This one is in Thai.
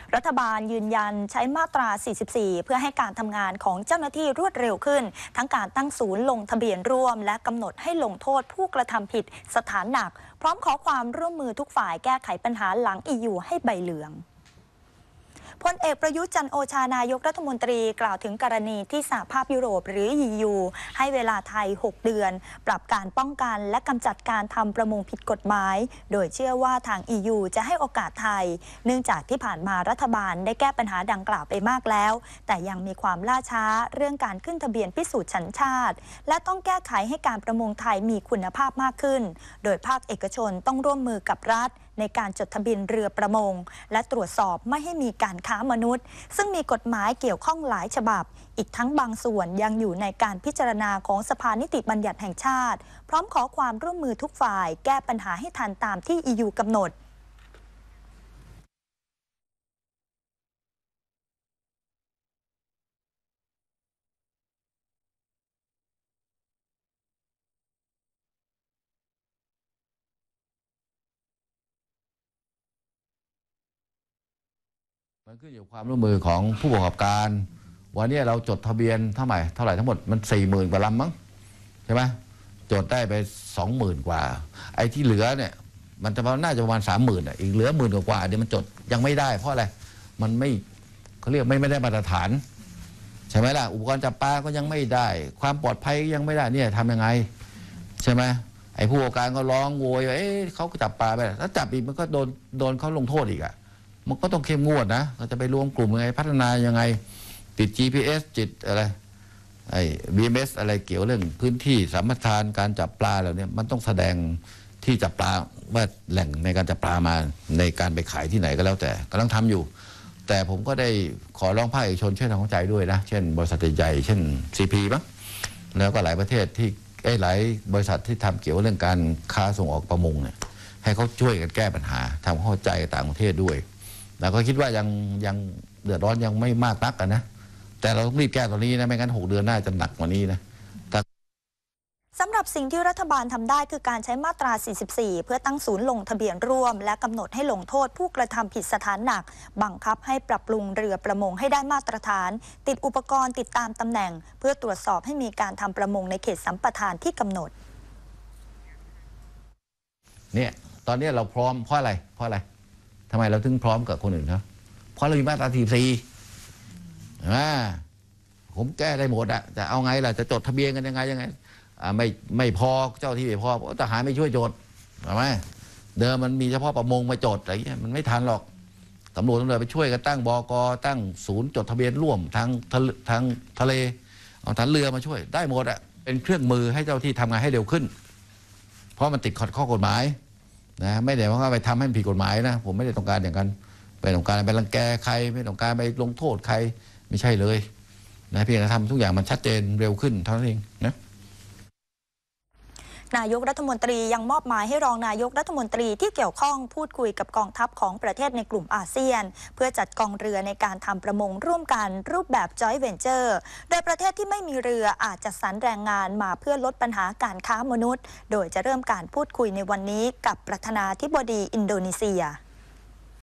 รัฐบาลยืนยันใช้มาตรา 44 เพื่อให้การทำงานของเจ้าหน้าที่รวดเร็วขึ้นทั้งการตั้งศูนย์ลงทะเบียนร่วมและกำหนดให้ลงโทษผู้กระทำผิดสถานหนักพร้อมขอความร่วมมือทุกฝ่ายแก้ไขปัญหาหลัง EU ให้ใบเหลืองพลเอกประยุทธ์จันทร์โอชานายกรัฐมนตรีกล่าวถึงกรณีที่สหภาพยุโรปหรือ EU ให้เวลาไทย 6 เดือนปรับการป้องกันและกำจัดการทำประมงผิดกฎหมายโดยเชื่อว่าทาง EU จะให้โอกาสไทยเนื่องจากที่ผ่านมารัฐบาลได้แก้ปัญหาดังกล่าวไปมากแล้วแต่ยังมีความล่าช้าเรื่องการขึ้นทะเบียนพิสูจน์สัญชาติและต้องแก้ไขให้การประมงไทยมีคุณภาพมากขึ้นโดยภาคเอกชนต้องร่วมมือกับรัฐในการจดทะเบียนเรือประมงและตรวจสอบไม่ให้มีการค้ามนุษย์ซึ่งมีกฎหมายเกี่ยวข้องหลายฉบับอีกทั้งบางส่วนยังอยู่ในการพิจารณาของสภานิติบัญญัติแห่งชาติพร้อมขอความร่วมมือทุกฝ่ายแก้ปัญหาให้ทันตามที่ EU กำหนดมันขึ้นอยู่ความร่วมมือของผู้ประกอบการวันนี้เราจดทะเบียนเท่าไหร่ทั้งหมดมัน40,000 กว่าลำมั้งใช่ไหมจดได้ไป20,000 กว่าไอ้ที่เหลือเนี่ยมันจะน่าจะประมาณ30,000อีกเหลือ10,000 กว่าเดี๋ยวมันจดยังไม่ได้เพราะอะไรมันไม่เขาเรียกไม่ได้มาตรฐานใช่ไหมล่ะอุปกรณ์จับปลาก็ยังไม่ได้ความปลอดภัยยังไม่ได้เนี่ยทำยังไงใช่ไหมไอ้ผู้ประกอบการก็ร้องโวยเขาก็จับปลาไปถ้าจับอีกมันก็โดนเขาลงโทษอีกอ่ะมันก็ต้องเข้มงวดนะเราจะไปรวมกลุ่มยังไงพัฒนายังไงติด GPS จิตอะไรBMS อะไรเกี่ยวเรื่องพื้นที่สัมปทานการจับปลาเหล่านี้มันต้องแสดงที่จับปลาว่าแหล่งในการจับปลามาในการไปขายที่ไหนก็แล้วแต่กำลังทำอยู่แต่ผมก็ได้ขอร้องภาคเอกชนช่วยทำเข้าใจด้วยนะเช่นบริษัทใหญ่เช่น CP มั้งแล้วก็หลายประเทศที่หลายบริษัทที่ทำเกี่ยวกับเรื่องการค้าส่งออกประมงเนี่ยให้เขาช่วยกันแก้ปัญหาทำเข้าใจต่างประเทศด้วยแล้วก็คิดว่ายังเดือดร้อนยังไม่มากนักนะแต่เราต้องรีบแก้ตอนนี้นะไม่งั้น6 เดือนหน้าจะหนักกว่านี้นะสำหรับสิ่งที่รัฐบาลทำได้คือการใช้มาตรา 44 เพื่อตั้งศูนย์ลงทะเบียนร่วมและกำหนดให้ลงโทษผู้กระทำผิดสถานหนักบังคับให้ปรับปรุงเรือประมงให้ได้มาตรฐานติดอุปกรณ์ติดตามตำแหน่งเพื่อตรวจสอบให้มีการทำประมงในเขตสัมปทานที่กำหนดเนี่ยตอนนี้เราพร้อมเพราะอะไรทำไมเราถึงพร้อมกับคนอื่นครับเพราะเรามีมาตรา 44ผมแก้ได้หมดอะจะเอาไงล่ะจะจดทะเบียนกันยังไงไม่พอเจ้าที่ไม่พอทหารไม่ช่วยจดใช่ไหมเดิมมันมีเฉพาะประมงมาจดอะไรเงี้ยมันไม่ทันหรอกตำรวจไปช่วยกันตั้งบก.ตั้งศูนย์จดทะเบียนร่วมทางทะเลเอาฐานเรือมาช่วยได้หมดอะเป็นเครื่องมือให้เจ้าที่ทำงานให้เร็วขึ้นเพราะมันติดขัดข้อกฎหมายนะไม่ได้ว่าไปทำให้มันผิดกฎหมายนะผมไม่ได้ต้องการอย่างนั้นไม่ต้องการไปรังแกใครไม่ต้องการไปลงโทษใครไม่ใช่เลยนะเพียงแต่ทำทุกอย่างมันชัดเจนเร็วขึ้นเท่านั้นเองนะนายกรัฐมนตรียังมอบหมายให้รองนายกรัฐมนตรีที่เกี่ยวข้องพูดคุยกับกองทัพของประเทศในกลุ่มอาเซียนเพื่อจัดกองเรือในการทำประมงร่วมกันรูปแบบ Joint Venture โดยประเทศที่ไม่มีเรืออาจจะสรรแรงงานมาเพื่อลดปัญหาการค้ามนุษย์โดยจะเริ่มการพูดคุยในวันนี้กับประธานาธิบดีอินโดนีเซีย